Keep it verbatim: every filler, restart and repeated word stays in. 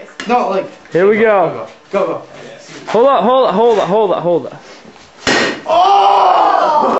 No, like. Here we go. Go, go. go. Hold up, hold up, hold up, hold up, hold up. Oh!